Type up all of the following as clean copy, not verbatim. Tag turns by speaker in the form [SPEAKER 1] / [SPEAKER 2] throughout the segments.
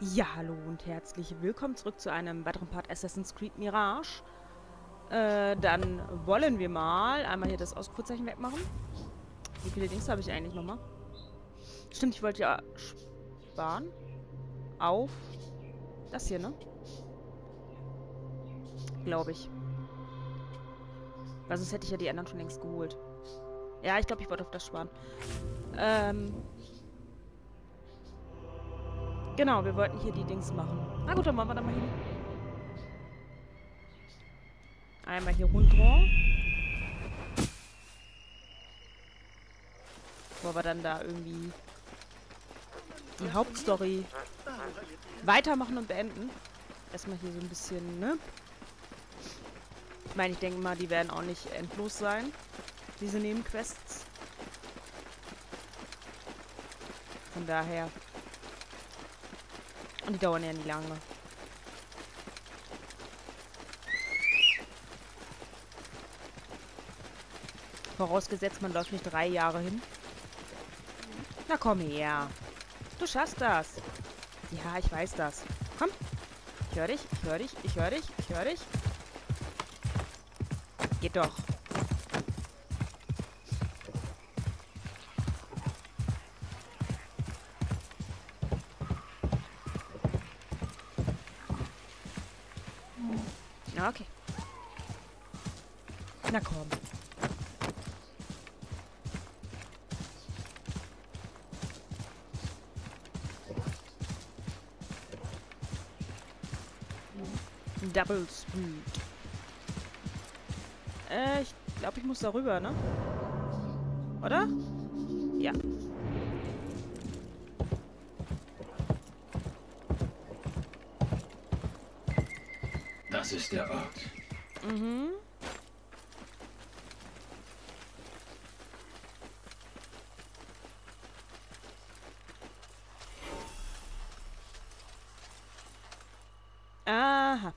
[SPEAKER 1] Ja, hallo und herzlich willkommen zurück zu einem weiteren Part Assassin's Creed Mirage. Dann wollen wir mal einmal hier das Ausrufezeichen wegmachen. Wie viele Dings habe ich eigentlich nochmal? Stimmt, ich wollte ja sparen auf das hier, ne? Glaube ich. Weil sonst hätte ich ja die anderen schon längst geholt. Ja, ich glaube, ich wollte auf das sparen. Ähm, genau, wir wollten hier die Dings machen. Na gut, dann machen wir da mal hin. Einmal hier runter. Bevor wir dann da irgendwie die Hauptstory weitermachen und beenden. Erstmal hier so ein bisschen, ne? Ich meine, ich denke mal, die werden auch nicht endlos sein, diese Nebenquests. Von daher. Und die dauern ja nie lange. Vorausgesetzt, man läuft nicht 3 Jahre hin. Na komm her. Du schaffst das. Ja, ich weiß das. Komm. Ich höre dich, ich höre dich, ich höre dich, ich höre dich. Geht doch. Na, okay. Na komm. Double Speed. Ich glaube, ich muss da rüber, ne? Oder? Ja.
[SPEAKER 2] Das ist der Ort.
[SPEAKER 1] Mhm. Aha.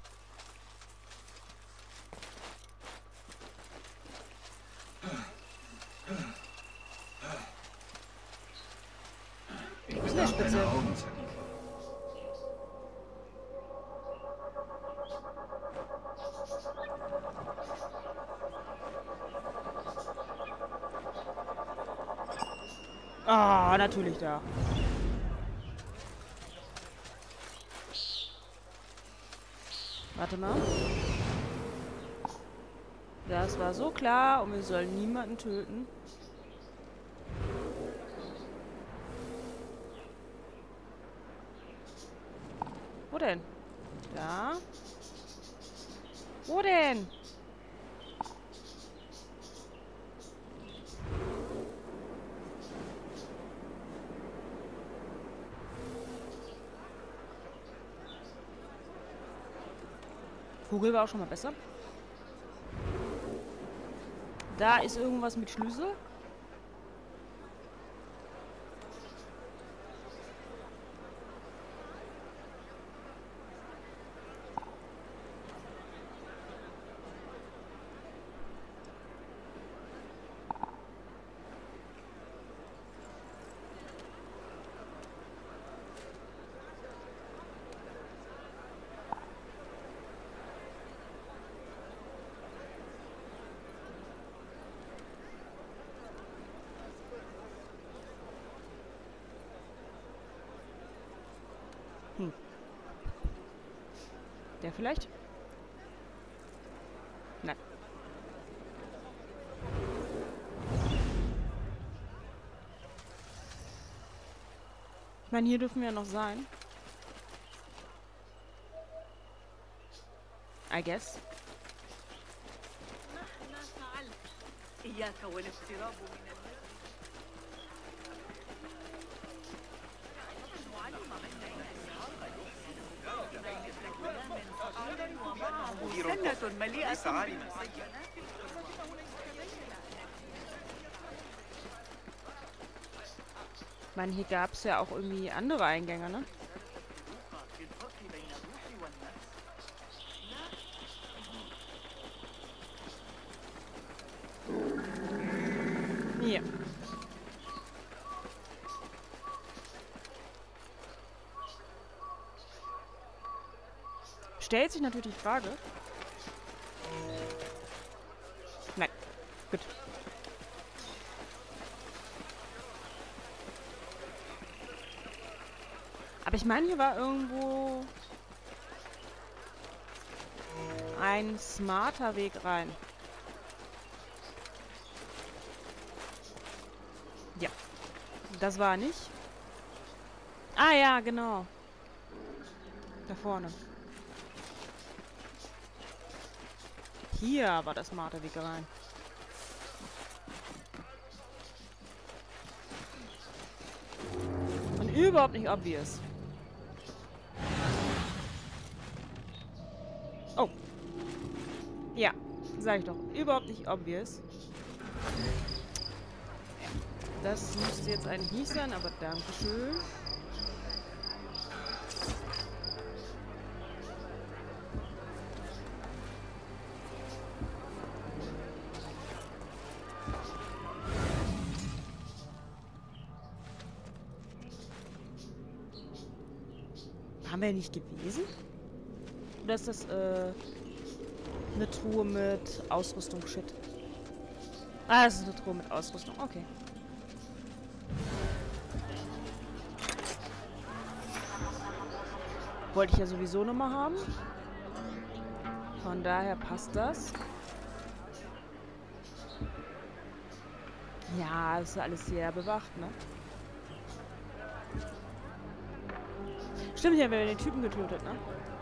[SPEAKER 2] Ich
[SPEAKER 1] Ist eine
[SPEAKER 2] bedarf
[SPEAKER 1] Spitze.
[SPEAKER 2] deiner Augen, Saki.
[SPEAKER 1] Ah, natürlich da. Warte mal. Das war so klar und wir sollen niemanden töten. Wo denn? Da. Wo denn? Vogel war auch schon mal besser. Da ist irgendwas mit Schlüssel. Hm. Der vielleicht? Nein. Ich meine, hier dürfen wir noch sein. I guess.
[SPEAKER 3] إياك والاقتراب من المدينة جنة مليئة بالسيارات.
[SPEAKER 1] Ich meine, hier gab es ja auch irgendwie andere Eingänge, ne? Hier. stellt sich natürlich die Frage. Nein. Gut. Aber ich meine, hier war irgendwo ein smarter Weg rein. Ja. Das war nicht. Ah ja, genau. Da vorne. Hier war das smarte Weg rein. Und überhaupt nicht obvious. Oh. Ja, sag ich doch. Überhaupt nicht obvious. Das müsste jetzt ein Hies sein, aber dankeschön. Haben wir nicht gewesen? Oder ist das eine Truhe mit Ausrüstung? Shit. Ah, das ist eine Truhe mit Ausrüstung. Okay. Wollte ich ja sowieso nochmal haben. Von daher passt das. Ja, ist alles sehr bewacht, ne? Stimmt, hier haben wir den Typen getötet, ne?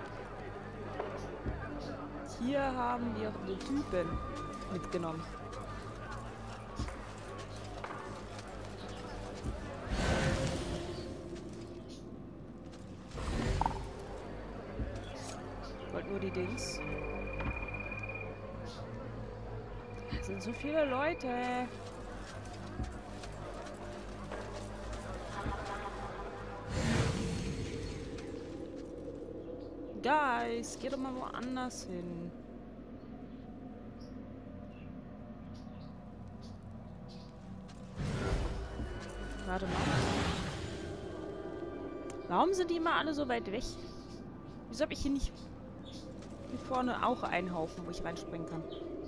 [SPEAKER 1] Hier haben wir den Typen mitgenommen. Ich wollte nur die Dings. Es sind so viele Leute. Guys, geht doch mal woanders hin. Warte mal. Warum sind die immer alle so weit weg? Wieso habe ich hier nicht hier vorne auch einen Haufen, wo ich reinspringen kann?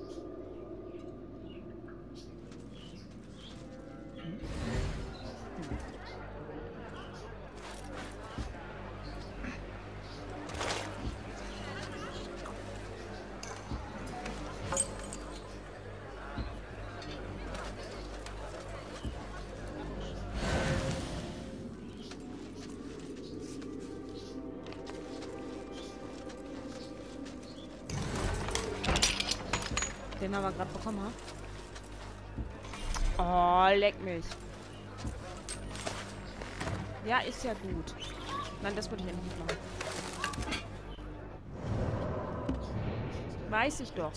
[SPEAKER 1] Den haben wir gerade bekommen, ha? Oh, leck mich. Ja, ist ja gut. Nein, das würde ich endlich nicht machen. Weiß ich doch.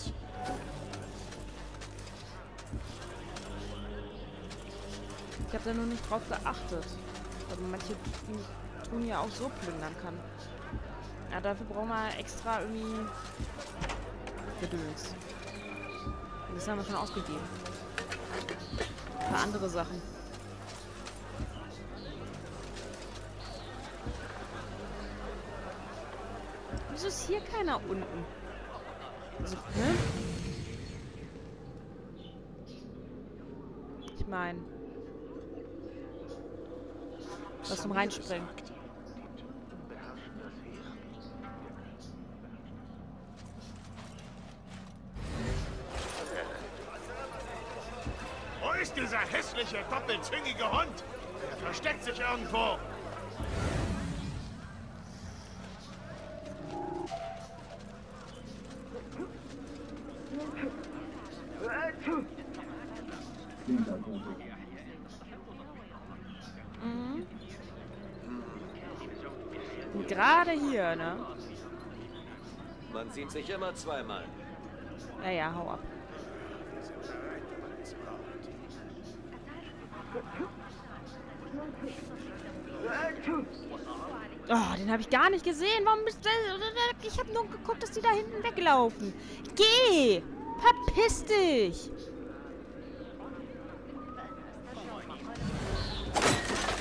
[SPEAKER 1] Ich habe da nur nicht drauf geachtet. Aber manche tun ja auch so plündern kann. Ja, dafür brauchen wir extra irgendwie Gedöns. Das haben wir schon ausgegeben. Für andere Sachen. Wieso ist hier keiner unten? Also, ne? Ich meine. Was zum Reinspringen.
[SPEAKER 4] Wo ist dieser hässliche, doppelzüngige Hund? Er versteckt sich irgendwo.
[SPEAKER 1] Mhm. Und gerade hier, ne?
[SPEAKER 5] Man sieht sich immer zweimal.
[SPEAKER 1] Naja, hau ab. Oh, den habe ich gar nicht gesehen. Warum bist du... Ich habe nur geguckt, dass die da hinten weglaufen. Geh! Verpiss dich!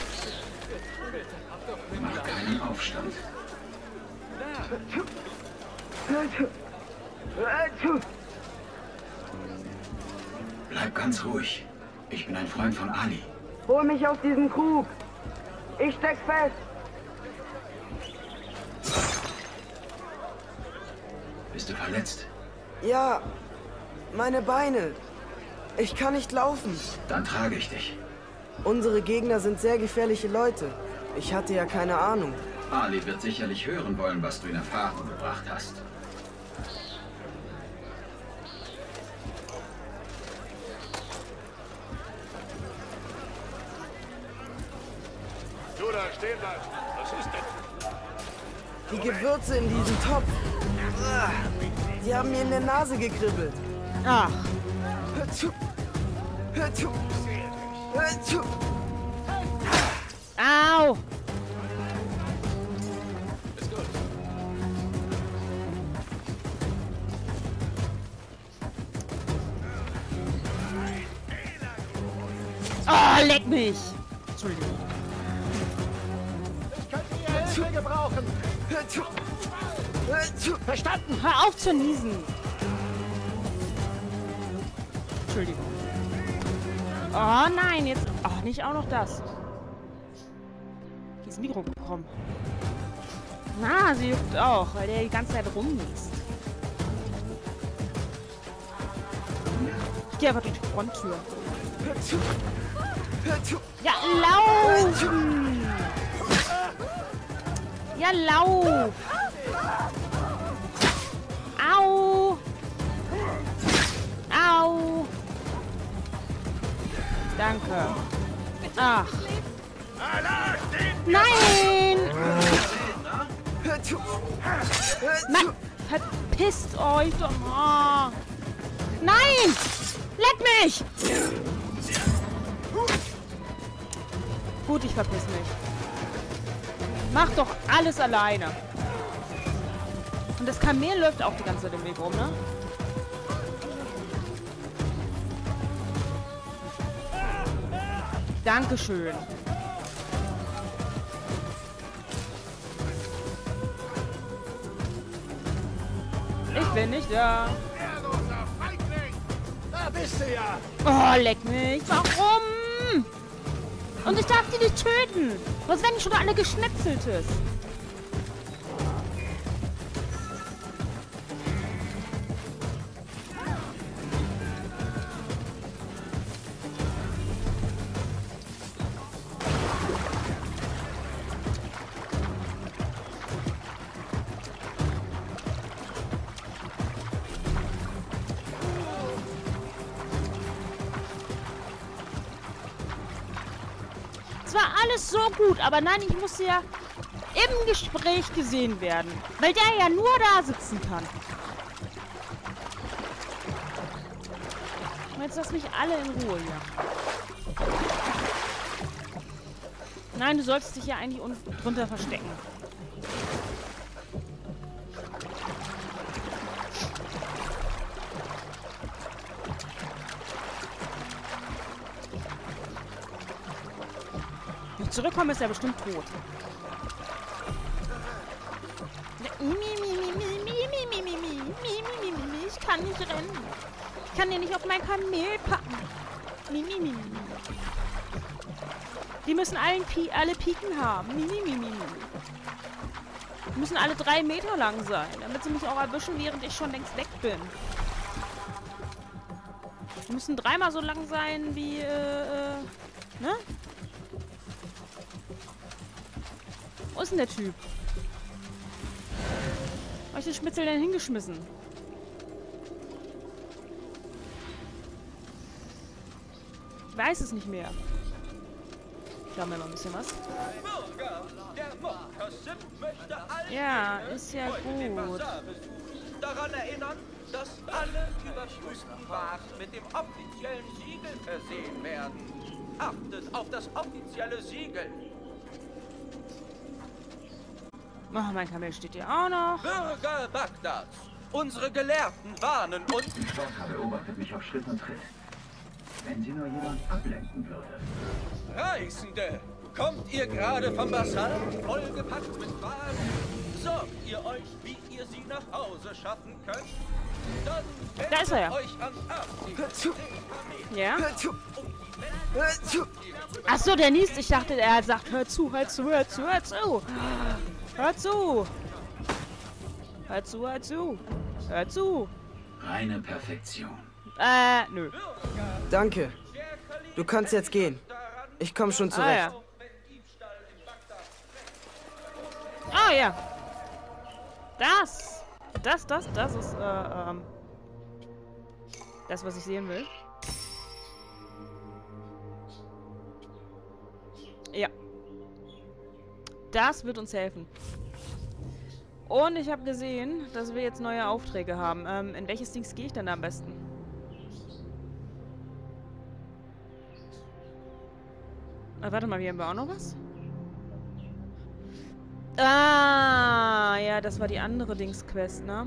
[SPEAKER 2] Mach keinen Aufstand. Bleib ganz ruhig. Ich bin ein Freund von Ali.
[SPEAKER 6] Hol mich aus diesem Krug. Ich steck fest.
[SPEAKER 2] Bist du verletzt?
[SPEAKER 6] Ja, meine Beine. Ich kann nicht laufen.
[SPEAKER 2] Dann trage ich dich.
[SPEAKER 6] Unsere Gegner sind sehr gefährliche Leute. Ich hatte ja keine Ahnung.
[SPEAKER 2] Ali wird sicherlich hören wollen, was du in Erfahrung gebracht hast.
[SPEAKER 4] Du da, stehen bleiben. Was ist denn?
[SPEAKER 6] Die Gewürze in diesem Topf. Die haben mir in der Nase gekribbelt.
[SPEAKER 1] Ach,
[SPEAKER 6] Hör zu. Hör zu. Hör zu.
[SPEAKER 1] au!
[SPEAKER 5] Ist gut.
[SPEAKER 1] Oh, leck mich! Entschuldigung.
[SPEAKER 4] Ich könnte Ihre Hilfe gebrauchen.
[SPEAKER 6] Hör zu. Hör zu.
[SPEAKER 4] Verstanden?
[SPEAKER 1] Hör auf zu niesen! Entschuldigung. Oh nein, jetzt... Ach, nicht auch noch das. Hier ist Mikro bekommen. Na, sie juckt auch, weil der die ganze Zeit rumniest. Ich gehe einfach durch die Fronttür.
[SPEAKER 6] Hör zu. Hör zu.
[SPEAKER 1] Ja, laufen! Ja, lauf! Au! Au! Danke. Ach. Nein!
[SPEAKER 6] Hör zu. Hör
[SPEAKER 1] Mann,
[SPEAKER 6] zu.
[SPEAKER 1] verpisst euch doch mal! Nein! Leck mich! Gut, ich verpiss mich. Mach doch alles alleine. Und das Kamel läuft auch die ganze Zeit im Weg rum, ne? Dankeschön. Ich bin nicht da.
[SPEAKER 4] Ehrloser Feigling! Da bist du ja!
[SPEAKER 1] Oh, leck mich. Warum? Und ich darf die nicht töten. Was, wenn ich schon alle geschnetzelt ist? Es war alles so gut, aber nein, ich muss ja im Gespräch gesehen werden. Weil der ja nur da sitzen kann. Und jetzt lass mich alle in Ruhe hier. Nein, du sollst dich ja eigentlich unten drunter verstecken. Wenn ich zurückkomme, ist er bestimmt tot. Ich kann nicht rennen. Ich kann dir nicht auf mein Kamel packen. Die müssen alle Piken haben. Die müssen alle 3 Meter lang sein, damit sie mich auch erwischen, während ich schon längst weg bin. Die müssen 3-mal so lang sein wie, ne? Wo ist denn der Typ? Wo hab ich den Schmitzel denn hingeschmissen? Ich weiß es nicht mehr. Schauen wir mal ein bisschen was. Ja, ist ja gut.
[SPEAKER 5] Daran erinnern, dass alle überprüften Waren mit dem offiziellen Siegel versehen werden. Achtet auf das offizielle Siegel.
[SPEAKER 1] Oh, mein Kamel steht hier auch noch.
[SPEAKER 5] Bürger Bagdads, unsere Gelehrten warnen uns.
[SPEAKER 2] Die Schwarzer beobachtet mich auf Schritt und Tritt. Wenn sie nur jemand ablenken würde.
[SPEAKER 5] Reisende, kommt ihr gerade vom Basar, vollgepackt mit Waren? Sorgt ihr euch, wie ihr sie nach Hause schaffen könnt? Dann
[SPEAKER 1] Da ist er ja.
[SPEAKER 5] euch an Arctic
[SPEAKER 6] Hör zu.
[SPEAKER 1] Ja?
[SPEAKER 6] Hör zu. Hör zu.
[SPEAKER 1] Achso, der niest. Ich dachte, er sagt, hör zu, hör zu, hör zu, hör zu. Hör zu. Hör zu, hör zu. Hör zu.
[SPEAKER 2] Reine Perfektion.
[SPEAKER 1] Nö.
[SPEAKER 6] Danke. Du kannst jetzt gehen. Ich komme schon zurecht.
[SPEAKER 1] Ja. Ah, ja. Das ist, das, was ich sehen will. Ja. Das wird uns helfen. Und ich habe gesehen, dass wir jetzt neue Aufträge haben. In welches Dings gehe ich denn am besten? Warte mal, wir haben auch noch was? Ah, ja, das war die andere Dings-Quest, ne?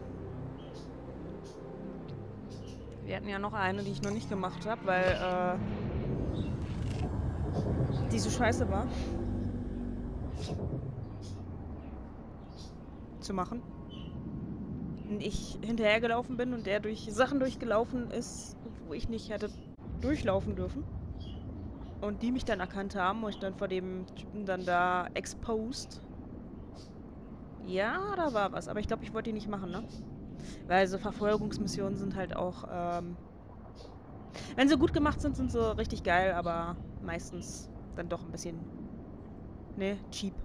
[SPEAKER 1] Wir hatten ja noch eine, die ich noch nicht gemacht habe, weil, die so scheiße war. Zu machen. Und ich hinterhergelaufen bin und der durch Sachen durchgelaufen ist, wo ich nicht hätte durchlaufen dürfen. Und die mich dann erkannt haben und ich dann vor dem Typen dann da exposed. Ja, da war was. Aber ich glaube, ich wollte die nicht machen, ne? Weil so Verfolgungsmissionen sind halt auch, wenn sie gut gemacht sind, sind sie richtig geil, aber meistens dann doch ein bisschen, ne, cheap.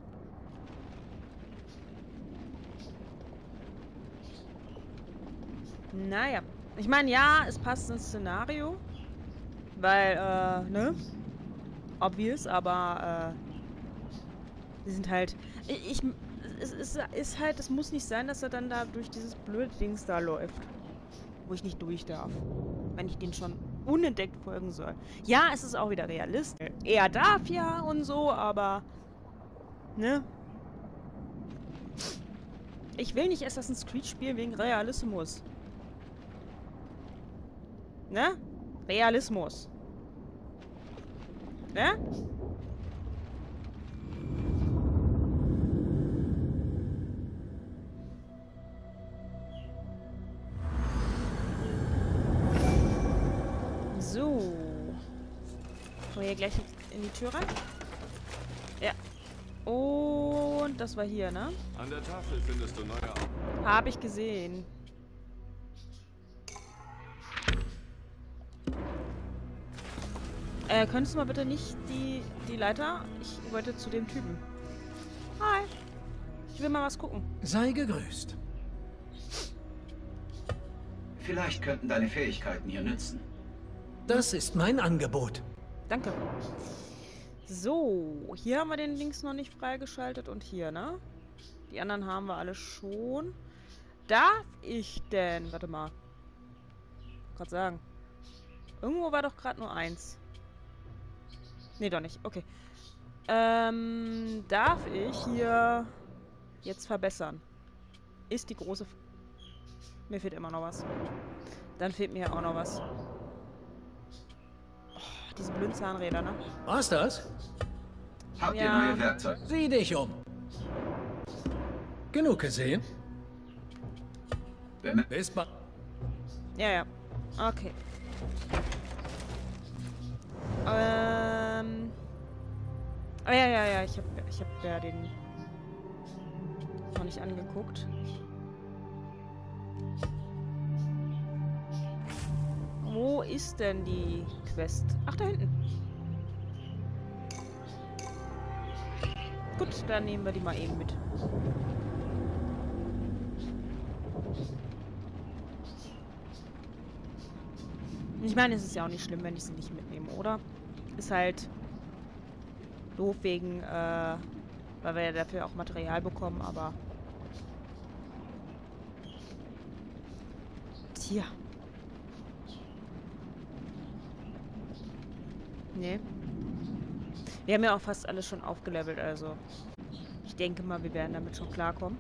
[SPEAKER 1] Naja. Ich meine, ja, es passt ins Szenario. Weil, ne? Obvious, aber, die sind halt... Es ist halt, es muss nicht sein, dass er dann da durch dieses blöde Dings da läuft. Wo ich nicht durch darf. Wenn ich den schon unentdeckt folgen soll. Ja, es ist auch wieder realistisch. Er darf ja und so, aber... Ne? Ich will nicht Assassin's Creed spielen wegen Realismus. Ne? Realismus. Ne? So. Kommen wir hier gleich in die Tür rein? Ja. Und das war hier, ne?
[SPEAKER 7] An der Tafel findest du neue Aufgaben.
[SPEAKER 1] Habe ich gesehen. Könntest du mal bitte nicht die Leiter? Ich wollte zu dem Typen. Hi. Ich will mal was gucken.
[SPEAKER 8] Sei gegrüßt.
[SPEAKER 2] Vielleicht könnten deine Fähigkeiten hier nützen.
[SPEAKER 8] Das ist mein Angebot.
[SPEAKER 1] Danke. So, hier haben wir den Links noch nicht freigeschaltet und hier, ne? Die anderen haben wir alle schon. Darf ich denn? Warte mal. Gerade sagen. Irgendwo war doch gerade nur eins. Nee, doch nicht. Okay. Darf ich hier jetzt verbessern? Ist die große... Mir fehlt immer noch was. Dann fehlt mir auch noch was. Oh, diese blöden Zahnräder, ne?
[SPEAKER 8] War's das?
[SPEAKER 2] Habt ihr
[SPEAKER 1] Ja.
[SPEAKER 2] neue Werkzeuge?
[SPEAKER 8] Sieh dich um. Genug gesehen? Bis bald.
[SPEAKER 1] Ja, ja. Okay. Oh, ja. Ich hab ja den noch nicht angeguckt. Wo ist denn die Quest? Ach, da hinten. Gut, dann nehmen wir die mal eben mit. Ich meine, es ist ja auch nicht schlimm, wenn ich sie nicht mitnehme, oder? Ist halt doof wegen, weil wir ja dafür auch Material bekommen, aber... Tja. Nee. Wir haben ja auch fast alles schon aufgelevelt, also... Ich denke mal, wir werden damit schon klarkommen.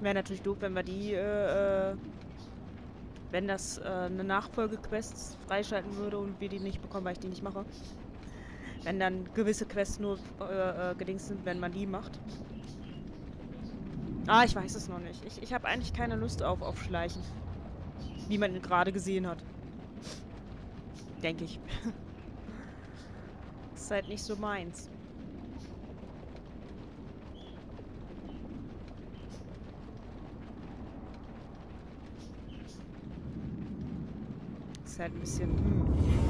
[SPEAKER 1] Wäre natürlich doof, wenn wir die, wenn das eine Nachfolgequest freischalten würde und wir die nicht bekommen, weil ich die nicht mache. Wenn dann gewisse Quests nur gedings sind, wenn man die macht. Ah, ich weiß es noch nicht. Ich habe eigentlich keine Lust auf Schleichen. Wie man gerade gesehen hat. Denke ich. Ist halt nicht so meins. Ist halt ein bisschen...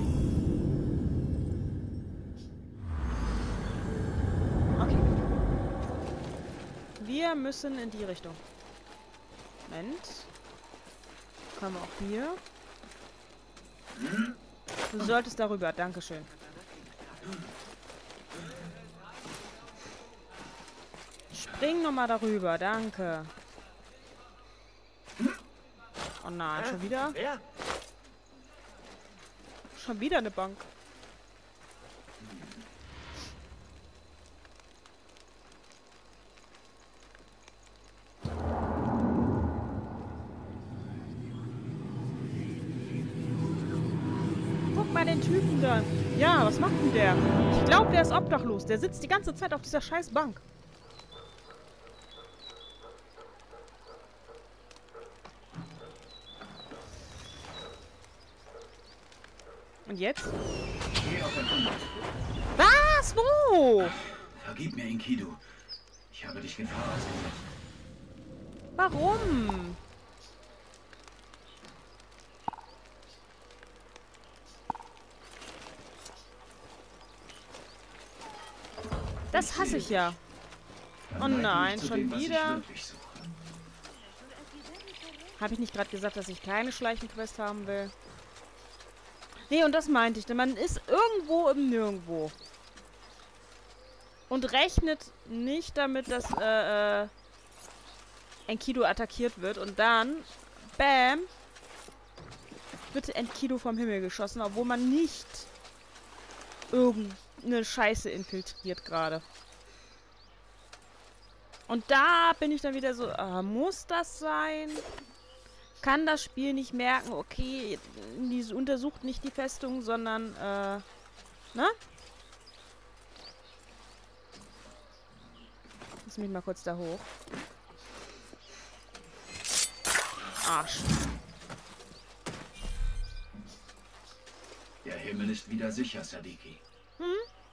[SPEAKER 1] Okay. Wir müssen in die Richtung. Moment. Kommen wir auch hier. Du solltest darüber. Dankeschön. Spring nochmal darüber. Danke. Oh nein, schon wieder? Schon wieder eine Bank. Guck mal den Typen da. Ja, was macht denn der? Ich glaube, der ist obdachlos. Der sitzt die ganze Zeit auf dieser scheiß Bank. Und jetzt?
[SPEAKER 2] Geh auf Erkundung.
[SPEAKER 1] Was? Wo?
[SPEAKER 2] Vergib mir, Enkidu. Ich habe dich Gefahr ausgesetzt.
[SPEAKER 1] Warum? Das hasse ich ja. Oh nein, schon wieder. Habe ich nicht gerade gesagt, dass ich keine Schleichenquest haben will? Nee, und das meinte ich. Denn man ist irgendwo im Nirgendwo. Und rechnet nicht damit, dass Enkidu attackiert wird. Und dann, bam, wird Enkidu vom Himmel geschossen, obwohl man nicht irgendeine Scheiße infiltriert gerade. Und da bin ich dann wieder so, muss das sein? Kann das Spiel nicht merken, okay, die untersucht nicht die Festung, sondern, ne? Lass mich mal kurz da hoch. Arsch.
[SPEAKER 2] Der Himmel ist wieder sicher, Sadiki.
[SPEAKER 1] Hm?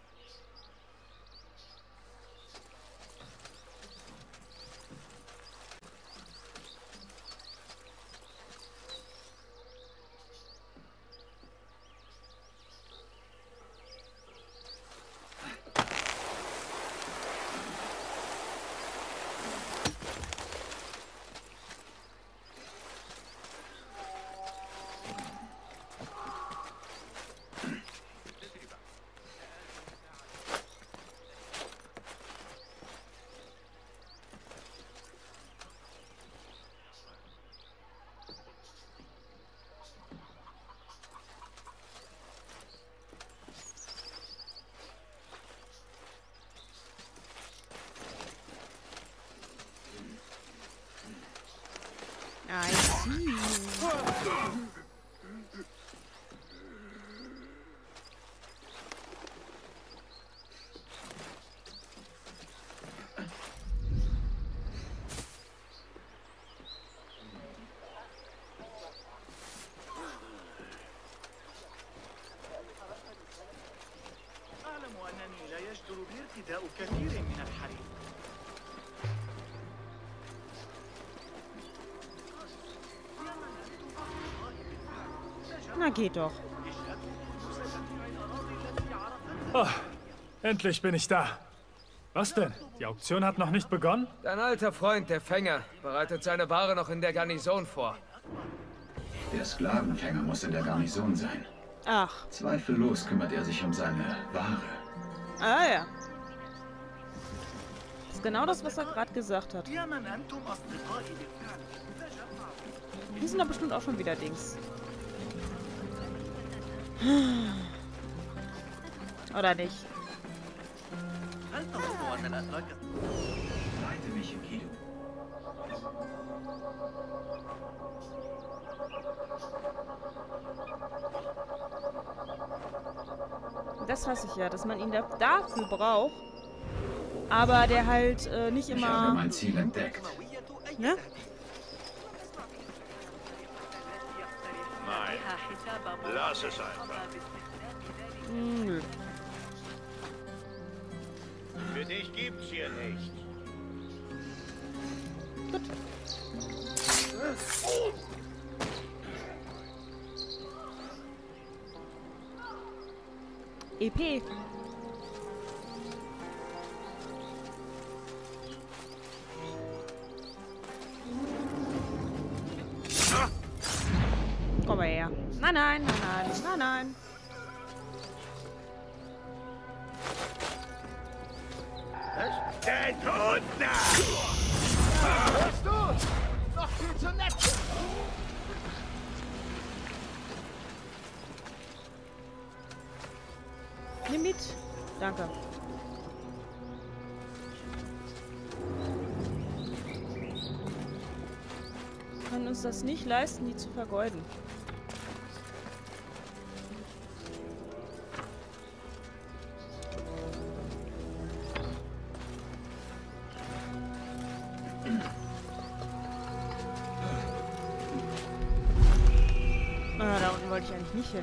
[SPEAKER 1] I see.
[SPEAKER 4] أعلم أنني لا يجدر بي ارتداء كثير من الحرير.
[SPEAKER 1] Na, geht doch.
[SPEAKER 9] Oh, endlich bin ich da. Was denn? Die Auktion hat noch nicht begonnen?
[SPEAKER 5] Dein alter Freund, der Fänger, bereitet seine Ware noch in der Garnison vor.
[SPEAKER 2] Der Sklavenfänger muss in der Garnison sein.
[SPEAKER 1] Ach.
[SPEAKER 2] Zweifellos kümmert er sich um seine Ware.
[SPEAKER 1] Ah ja. Das ist genau das, was er gerade gesagt hat.
[SPEAKER 4] يا من أنتم أصدقائي بالفعل.
[SPEAKER 1] Hier sind doch bestimmt auch schon wieder Dings. Oder nicht?
[SPEAKER 2] Leite mich, Enkidu.
[SPEAKER 1] Das hasse ich ja, dass man ihn dafür braucht. Aber der halt nicht
[SPEAKER 2] Ich habe
[SPEAKER 1] immer...
[SPEAKER 2] mein Ziel entdeckt.
[SPEAKER 1] Ne?
[SPEAKER 4] Nein, lass es einfach.
[SPEAKER 1] Nö.
[SPEAKER 4] Für dich gibt's hier nichts.
[SPEAKER 1] Gut. EP. Komm mal her. Nein, nein, nein, nein, nein, nein.
[SPEAKER 4] Der Tod nach!
[SPEAKER 10] Hörst du? Noch viel zu nett.
[SPEAKER 1] Nimm mit. Danke. Wir können uns das nicht leisten, die zu vergeuden. Ah, da unten wollte ich eigentlich nicht hin.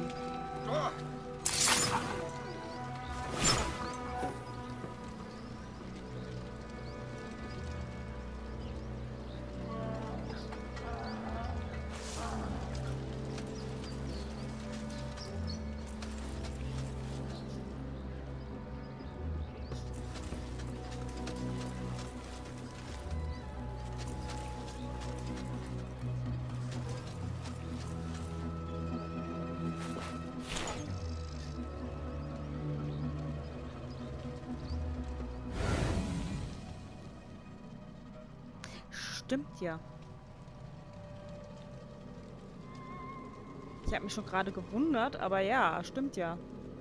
[SPEAKER 1] Stimmt ja. Ich habe mich schon gerade gewundert, aber ja, stimmt ja.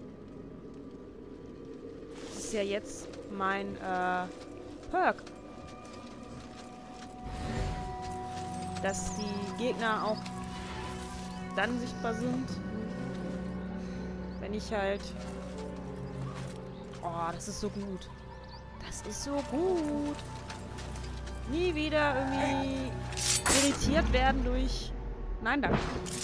[SPEAKER 1] Das ist ja jetzt mein Perk. Dass die Gegner auch dann sichtbar sind, wenn ich halt... Oh, das ist so gut. Das ist so gut. Nie wieder irgendwie irritiert werden durch... Nein, danke.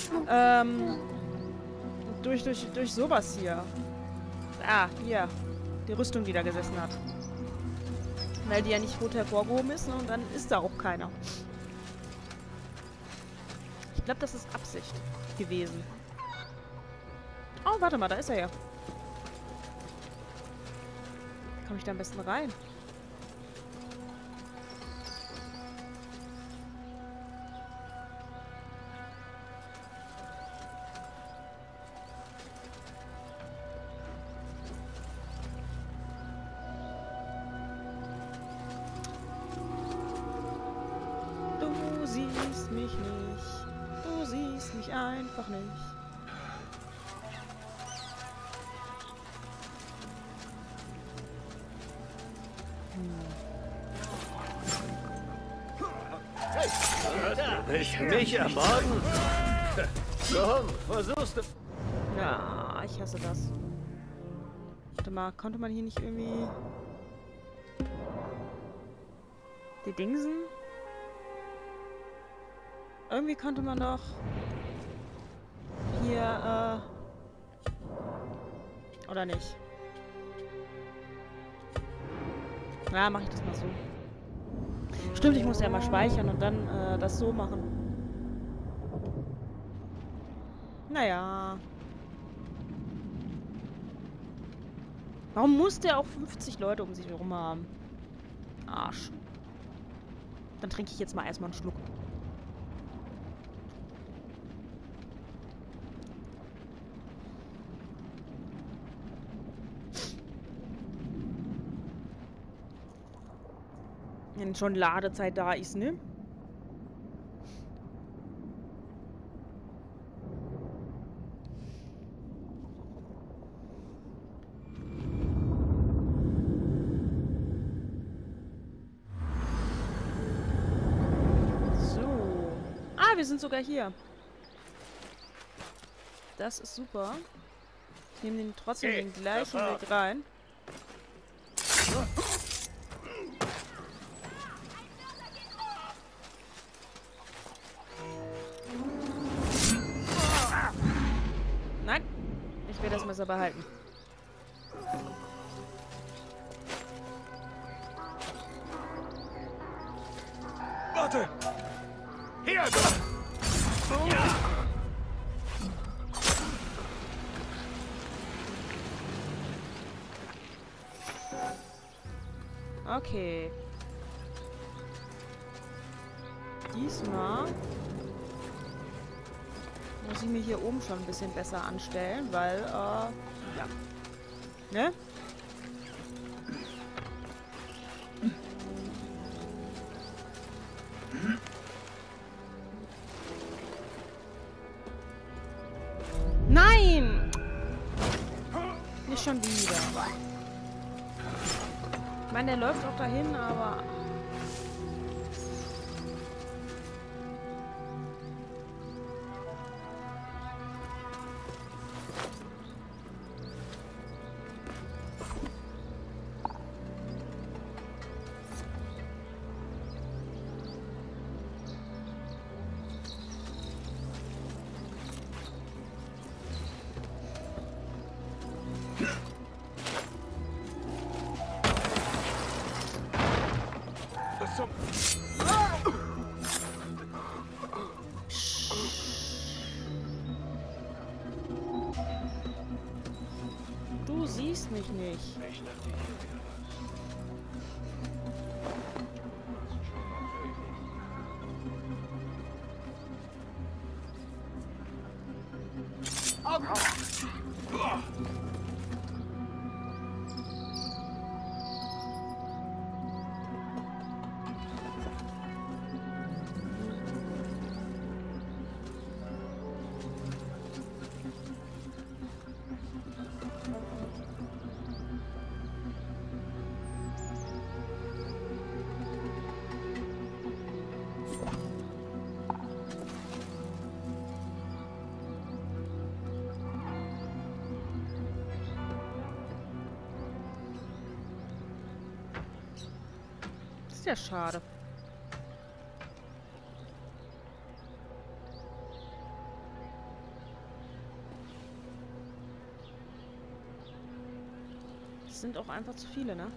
[SPEAKER 1] Durch sowas hier. Ah, hier. Die Rüstung, die da gesessen hat. Weil die ja nicht rot hervorgehoben ist, und dann ist da auch keiner. Ich glaube, das ist Absicht gewesen. Oh, warte mal, da ist er ja. Komme ich da am besten rein? Du siehst mich nicht. Du siehst mich einfach nicht.
[SPEAKER 10] Nicht mich ermorden? Komm, versuchst du.
[SPEAKER 1] Ja, ich hasse das. Warte mal, konnte man hier nicht irgendwie... Die Dingsen? Irgendwie konnte man doch... Hier, Oder nicht? Ja, mache ich das mal so. Stimmt, ich muss ja mal speichern und dann das so machen. Naja. Warum muss der auch 50 Leute um sich herum haben? Arsch. Dann trinke ich jetzt mal erstmal einen Schluck. Wenn schon Ladezeit da ist, ne? So. Ah, wir sind sogar hier. Das ist super. Ich nehme den trotzdem den gleichen Weg rein. Nein, ich will das Messer behalten.
[SPEAKER 4] Warte! Hier! Ja!
[SPEAKER 1] Okay. Diesmal muss ich mich hier oben schon ein bisschen besser anstellen, weil, ja. Ne? Nein! Nicht schon wieder. Ich meine, der läuft auch dahin, aber... Du siehst mich nicht. Das ist ja schade. Das sind auch einfach zu viele, ne?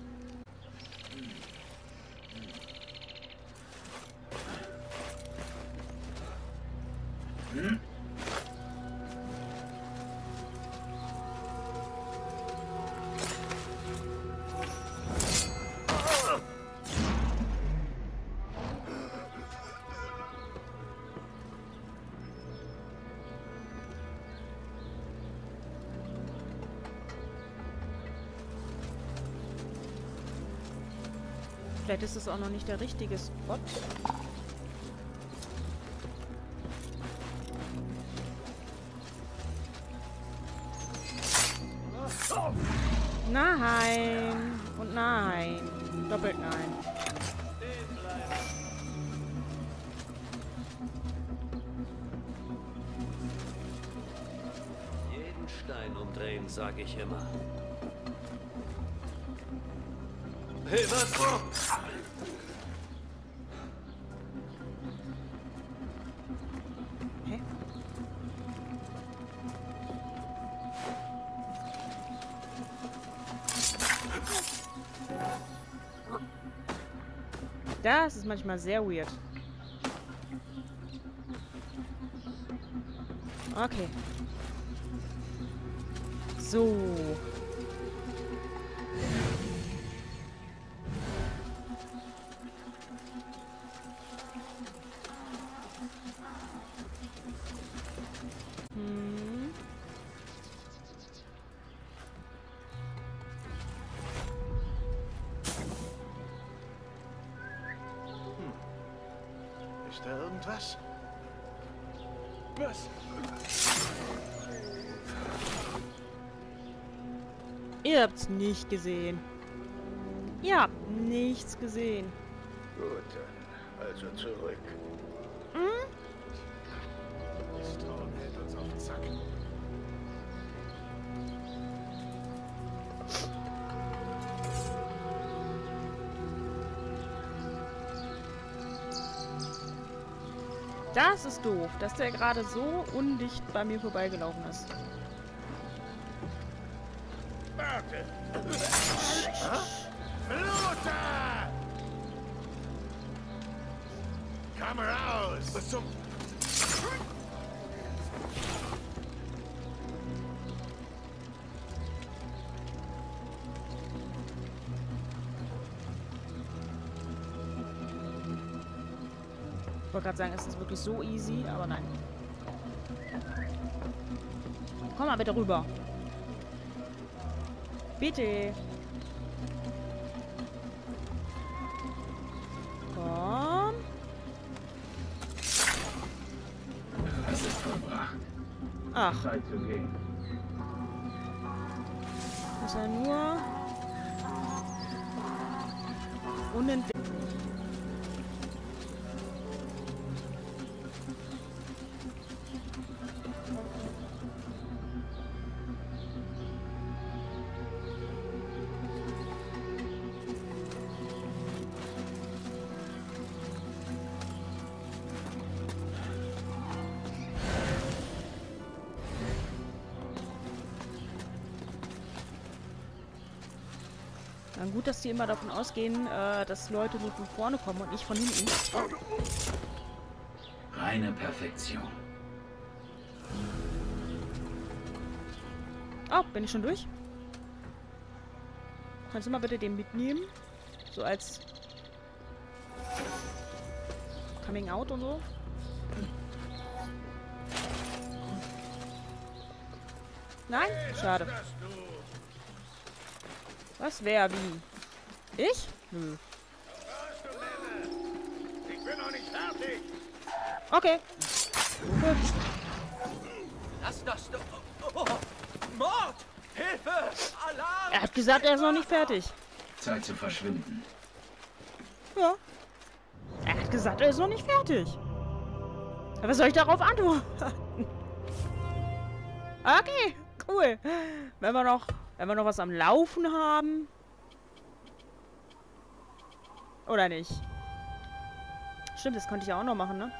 [SPEAKER 1] Vielleicht ist es auch noch nicht der richtige Spot. Nein. Und nein. Doppelt nein.
[SPEAKER 10] Jeden Stein umdrehen, sag ich immer. Hey, was?
[SPEAKER 1] Hä? Das ist manchmal sehr weird. Okay. So.
[SPEAKER 4] Ist da irgendwas? Was?
[SPEAKER 1] Ihr habt's nicht gesehen. Ihr habt nichts gesehen.
[SPEAKER 2] Gut, dann also zurück.
[SPEAKER 1] Hm? Das ist doof, dass der gerade so undicht bei mir vorbeigelaufen ist.
[SPEAKER 4] Warte! Luther! Komm raus! Was zum...
[SPEAKER 1] Ich wollte gerade sagen, es ist wirklich so easy, aber nein. Komm mal bitte rüber. Bitte. Komm.
[SPEAKER 2] Es ist vollbracht.
[SPEAKER 1] Ach,
[SPEAKER 2] Zeit zu gehen.
[SPEAKER 1] ist ja nur unentdeckt. Dann gut, dass die immer davon ausgehen, dass Leute nur von vorne kommen und nicht von hinten.
[SPEAKER 2] Reine Perfektion.
[SPEAKER 1] Oh, bin ich schon durch? Kannst du mal bitte den mitnehmen? So als Coming Out und so. Nein? Schade. Was? Wer? Wie? Ich? Nö.
[SPEAKER 4] Ich bin noch nicht fertig!
[SPEAKER 1] Okay. Gut.
[SPEAKER 5] Lass das doch. Oh, Mord! Hilfe! Alarm!
[SPEAKER 1] Er hat gesagt, er ist noch nicht fertig.
[SPEAKER 2] Zeit zu verschwinden.
[SPEAKER 1] Ja. Er hat gesagt, er ist noch nicht fertig. Aber was soll ich darauf antworten? Okay, cool. Wenn wir noch was am Laufen haben. Oder nicht? Stimmt, das konnte ich ja auch noch machen, ne?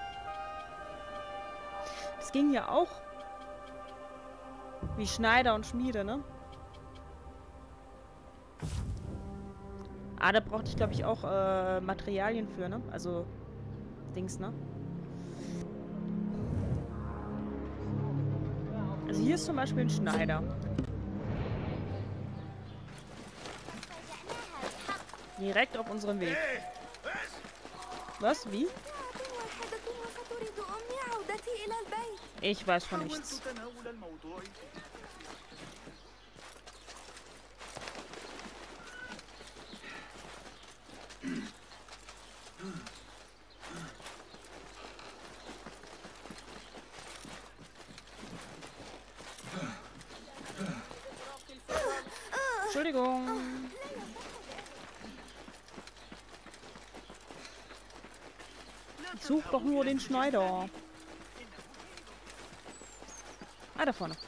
[SPEAKER 1] Das ging ja auch. Wie Schneider und Schmiede, ne? Ah, da brauchte ich, glaube ich, auch Materialien für, ne? Also, Dings, ne? Also hier ist zum Beispiel ein Schneider. Direkt auf unserem Weg. Was? Wie? Ich weiß von nichts. Entschuldigung. Such doch nur den Schneider. Ah, da vorne.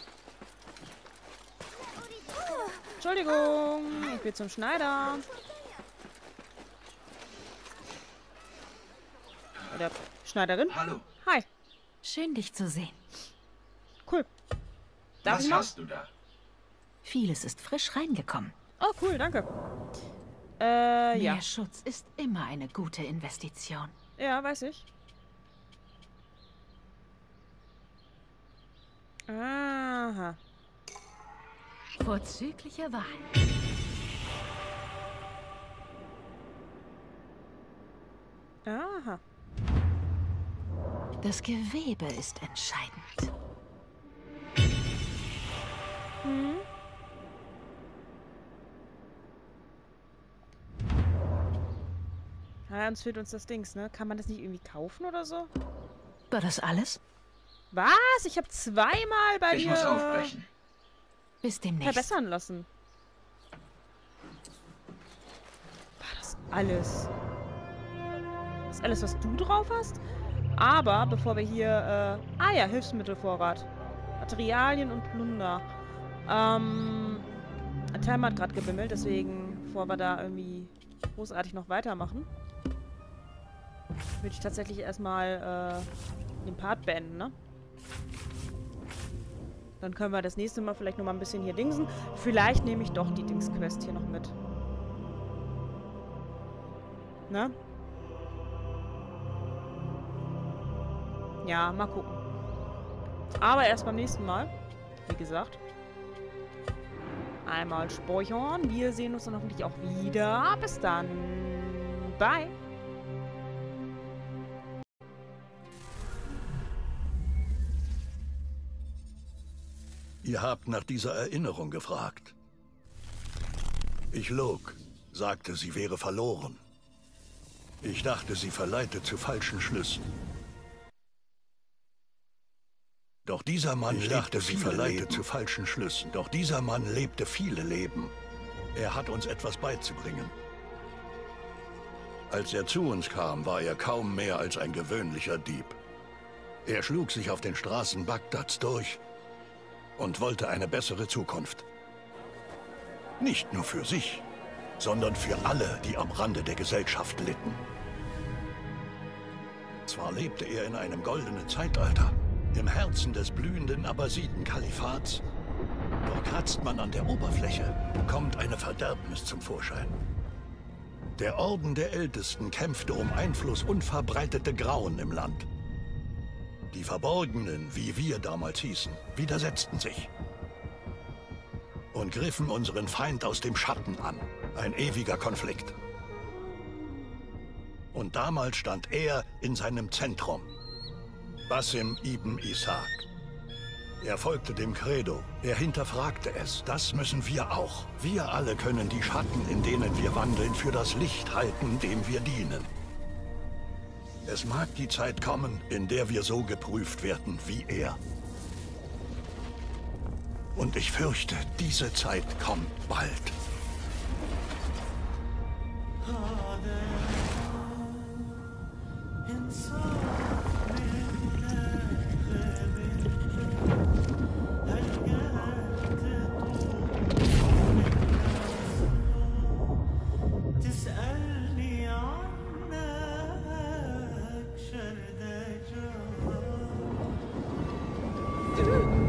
[SPEAKER 1] Entschuldigung, ich will zum Schneider. Oder Schneiderin?
[SPEAKER 2] Hallo.
[SPEAKER 1] Hi.
[SPEAKER 11] Schön, dich zu sehen.
[SPEAKER 1] Cool. Darf ich
[SPEAKER 2] Was
[SPEAKER 1] mal?
[SPEAKER 2] hast du da?
[SPEAKER 11] Vieles ist frisch reingekommen.
[SPEAKER 1] Oh, cool, danke. Ja.
[SPEAKER 11] Mehr Schutz ist immer eine gute Investition.
[SPEAKER 1] Ja, weiß ich. Aha.
[SPEAKER 11] Vorzügliche Wahl.
[SPEAKER 1] Aha.
[SPEAKER 11] Das Gewebe ist entscheidend.
[SPEAKER 1] Hm. Ja, uns fehlt uns das Dings, ne? Kann man das nicht irgendwie kaufen oder so?
[SPEAKER 11] War das alles?
[SPEAKER 1] Was? Ich habe zweimal bei
[SPEAKER 2] Ich
[SPEAKER 1] dir
[SPEAKER 2] muss aufbrechen.
[SPEAKER 11] Bis demnächst.
[SPEAKER 1] verbessern lassen. War das alles? Das ist alles, was du drauf hast? Aber bevor wir hier... Ah ja, Hilfsmittelvorrat. Materialien und Plunder. Ein Timer hat gerade gebimmelt, deswegen, bevor wir da irgendwie großartig noch weitermachen, würde ich tatsächlich erstmal den Part beenden, ne? Dann können wir das nächste Mal vielleicht noch mal ein bisschen hier dingsen. Vielleicht nehme ich doch die Dings-Quest hier noch mit. Ne? Ja, mal gucken. Aber erst beim nächsten Mal. Wie gesagt. Einmal speichern. Wir sehen uns dann hoffentlich auch wieder. Bis dann. Bye.
[SPEAKER 12] Ihr habt nach dieser Erinnerung gefragt. Ich log, sagte, sie wäre verloren. Ich dachte, sie verleite zu falschen Schlüssen. Doch dieser Mann lebte viele Leben. Er hat uns etwas beizubringen. Als er zu uns kam, war er kaum mehr als ein gewöhnlicher Dieb. Er schlug sich auf den Straßen Bagdads durch und wollte eine bessere Zukunft. Nicht nur für sich, sondern für alle, die am Rande der Gesellschaft litten. Zwar lebte er in einem goldenen Zeitalter, im Herzen des blühenden Abbasiden-Kalifats, doch kratzt man an der Oberfläche, kommt eine Verderbnis zum Vorschein. Der Orden der Ältesten kämpfte um Einfluss und verbreitete Grauen im Land. Die Verborgenen, wie wir damals hießen, widersetzten sich und griffen unseren Feind aus dem Schatten an. Ein ewiger Konflikt. Und damals stand er in seinem Zentrum, Basim ibn Ishaq. Er folgte dem Credo, er hinterfragte es. Das müssen wir auch. Wir alle können die Schatten, in denen wir wandeln, für das Licht halten, dem wir dienen. Es mag die Zeit kommen, in der wir so geprüft werden wie er. Und ich fürchte, diese Zeit kommt bald.
[SPEAKER 6] Tschüss.